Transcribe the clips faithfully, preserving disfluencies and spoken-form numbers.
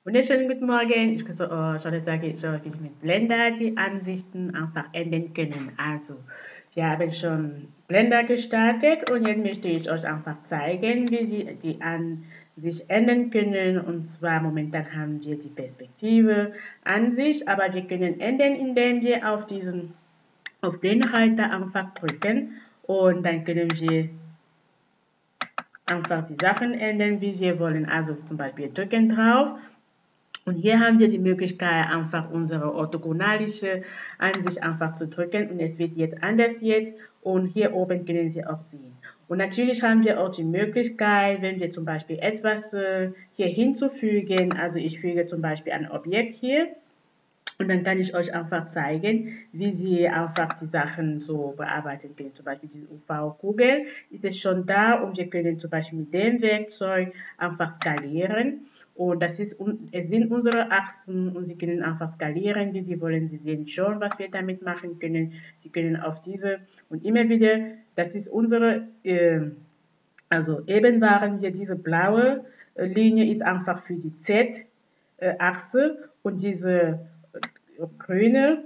Wunderschönen guten Morgen. Ich grüße euch. Heute zeige ich euch, wie Sie mit Blender die Ansichten einfach ändern können. Also, wir haben schon Blender gestartet und jetzt möchte ich euch einfach zeigen, wie Sie die Ansicht ändern können. Und zwar momentan haben wir die Perspektive Ansicht, aber wir können ändern, indem wir auf diesen, auf den Halter einfach drücken und dann können wir einfach die Sachen ändern, wie wir wollen. Also zum Beispiel drücken drauf. Und hier haben wir die Möglichkeit, einfach unsere orthogonalische Ansicht einfach zu drücken und es wird jetzt anders jetzt und hier oben können Sie auch sehen. Und natürlich haben wir auch die Möglichkeit, wenn wir zum Beispiel etwas äh, hier hinzufügen, also ich füge zum Beispiel ein Objekt hier und dann kann ich euch einfach zeigen, wie Sie einfach die Sachen so bearbeiten können. Zum Beispiel diese U V-Kugel ist es schon da und wir können zum Beispiel mit dem Werkzeug einfach skalieren. Und das ist, es sind unsere Achsen und Sie können einfach skalieren, wie Sie wollen. Sie sehen schon, was wir damit machen können. Sie können auf diese und immer wieder, das ist unsere, äh, also eben waren wir diese blaue äh, Linie ist einfach für die Z-Achse und diese grüne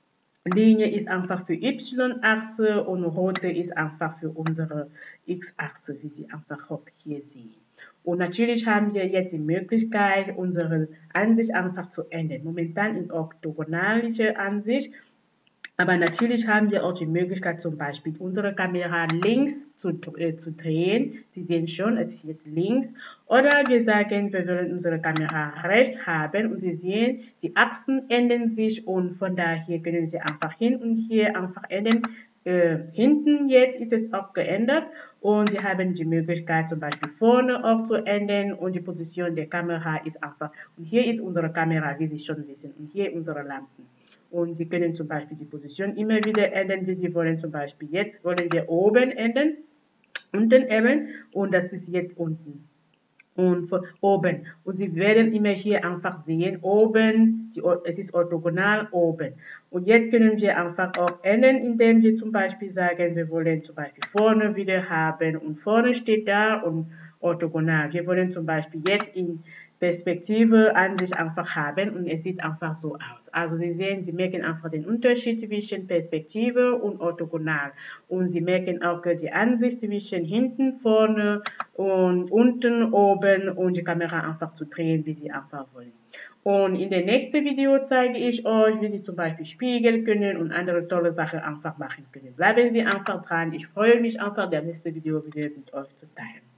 Linie ist einfach für Y-Achse und rote ist einfach für unsere X-Achse, wie Sie einfach auch hier sehen. Und natürlich haben wir jetzt die Möglichkeit, unsere Ansicht einfach zu ändern. Momentan in orthogonalische Ansicht. Aber natürlich haben wir auch die Möglichkeit, zum Beispiel unsere Kamera links zu, äh, zu drehen. Sie sehen schon, es ist jetzt links. Oder wir sagen, wir wollen unsere Kamera rechts haben und Sie sehen, die Achsen ändern sich und von daher können Sie einfach hin und hier einfach ändern. Äh, hinten jetzt ist es auch geändert und Sie haben die Möglichkeit zum Beispiel vorne auch zu ändern und die Position der Kamera ist einfach. Und hier ist unsere Kamera, wie Sie schon wissen, und hier unsere Lampen. Und Sie können zum Beispiel die Position immer wieder ändern, wie Sie wollen. Zum Beispiel jetzt wollen wir oben ändern, unten eben und das ist jetzt unten und von oben. Und Sie werden immer hier einfach sehen, oben, die, es ist orthogonal oben. Und jetzt können wir einfach auch ändern, indem wir zum Beispiel sagen, wir wollen zum Beispiel vorne wieder haben und vorne steht da und orthogonal. Wir wollen zum Beispiel jetzt in Perspektive an sich einfach haben und es sieht einfach so aus. Also Sie sehen, Sie merken einfach den Unterschied zwischen Perspektive und orthogonal und Sie merken auch die Ansicht zwischen hinten, vorne und unten, oben und die Kamera einfach zu drehen, wie Sie einfach wollen. Und in dem nächsten Video zeige ich euch, wie Sie zum Beispiel spiegeln können und andere tolle Sachen einfach machen können. Bleiben Sie einfach dran. Ich freue mich einfach, das nächste Video wieder mit euch zu teilen.